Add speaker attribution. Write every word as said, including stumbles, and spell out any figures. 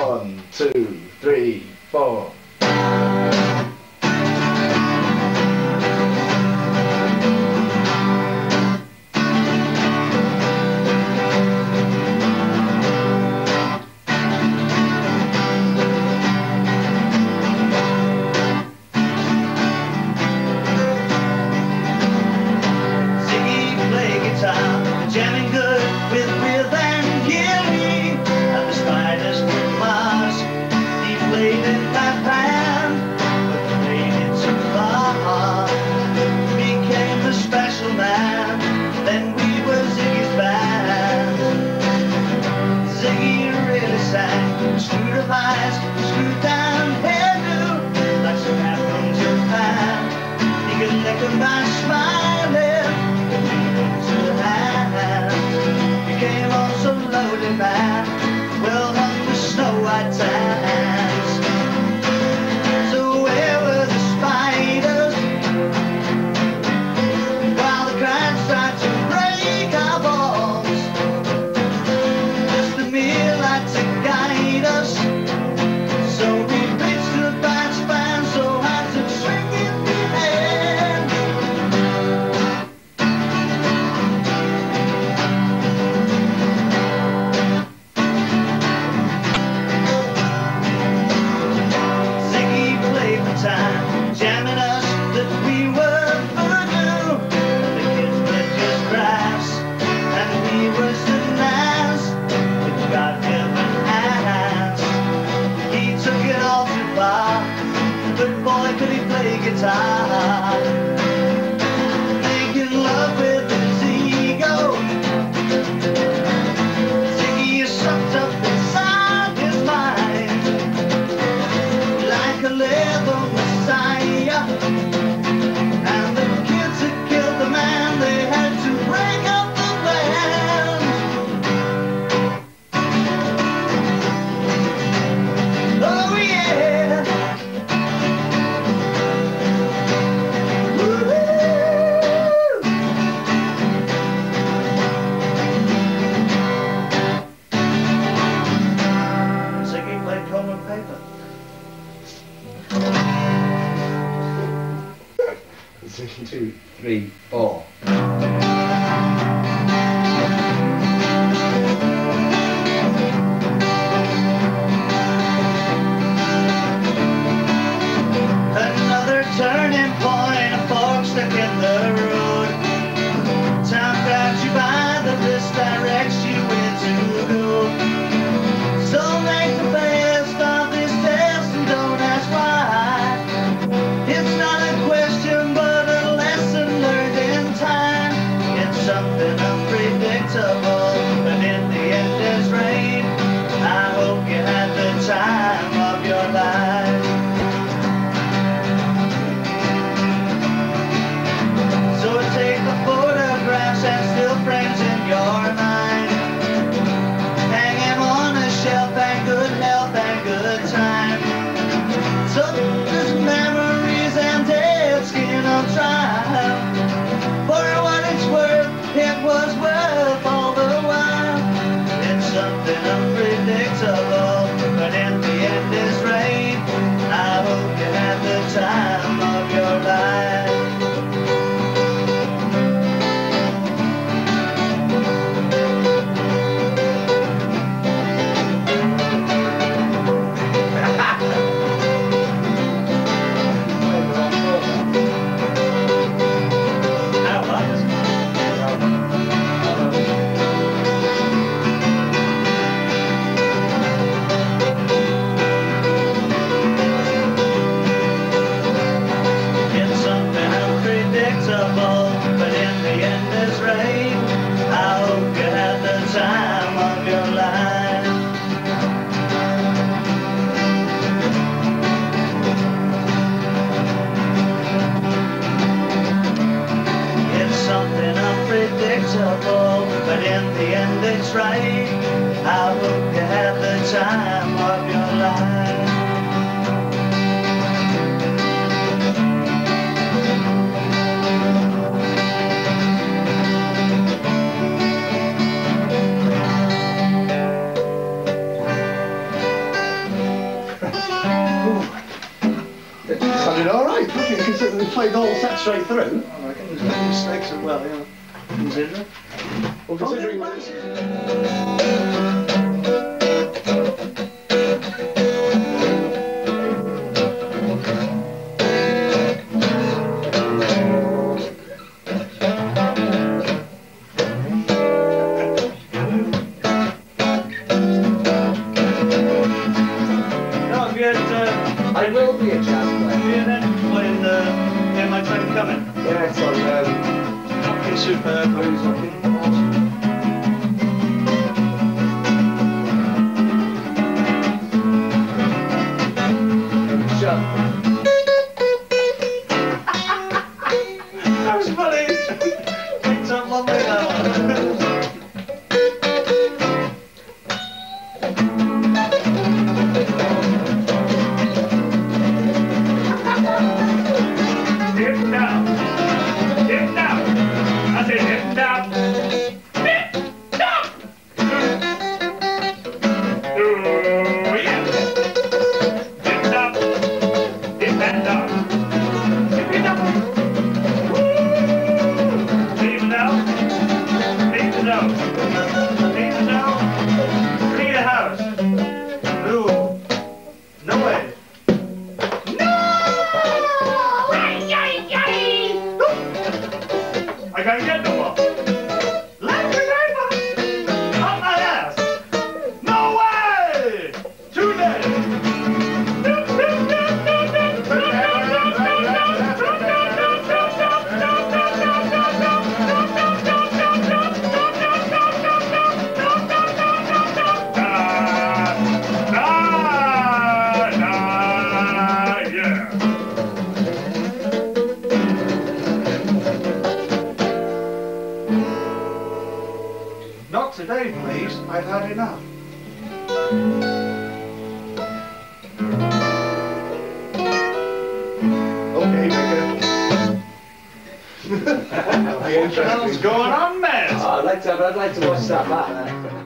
Speaker 1: One, two, three, four.
Speaker 2: Jamming good with Will and Gilly, and the spiders from Mars. He played in my band, but the made it so far. Became the special man, then we were Ziggy's band. Ziggy really sang, screwed up eyes, screwed down hairdo, like some hat from Japan. He could lick 'em by smiling, he could leave 'em to the hand. Became also loaded man, well hung with snow white sands. So where were the spiders while the crowd started to break our balls? Just the mere light to guide us, so we reached the band span so hard to swing in the air. Time, jamming us that we were voodoo. The kids were just crafts, and he was the Nas with God-given hands. He took it all too far, but boy could he play guitar, making love with his ego. Ziggy is sucked up inside his mind like a leather Messiah, and the kids that killed the man, they had to break up the band. Oh yeah. Woo-hoo. Ziggy played Coleman paper.
Speaker 1: Two, three, four.
Speaker 2: Another turning point, a fork stuck in the road. Time grabs you by the wrist, directs you where to go. So make the best of this test and don't ask why. It's not a question, but a lesson learned in time. It's something unpredictable, but in the end it's rain. I hope you had the time of your life. So take the photographs and still frames in your mind. Hang 'em on a shelf, and good health and good time. So there's memories and dead skin on trial. For what it's worth, it was worth all the while. It's something unpredictable, but in the end it's rain. I hope you had the time of your life. But in the end it's rain. I hope you had the time of your life. It's something unpredictable, but in the end it's right. I hope you had the time of your life.
Speaker 3: played the whole set straight through.
Speaker 2: I reckon there's no mistakes as well, yeah. Considering.
Speaker 3: Well, considering this.
Speaker 1: I will be a jazz player.
Speaker 2: Yeah, then playing the uh, My Train Coming.
Speaker 1: Yeah, it's on um,
Speaker 2: Fucking superb.
Speaker 1: Blues Looking. Awesome. Shut.
Speaker 2: That was funny. Picked up lovely that one.
Speaker 4: Dip down. Dip down. I said dip down. Dip down. Oh, yeah. Dip down. Dip and down. Dip it down. Woo. Leave it out. Leave it out. Leave it out. Clean the house. Ooh. No way. I can't get no more. Left the paper. Up my ass. No way. Too late.
Speaker 2: Not today, please. I've had enough.
Speaker 3: Okay, Becca.
Speaker 2: What the hell's going on, man?
Speaker 1: Oh, I'd like to. I'd like to watch that back.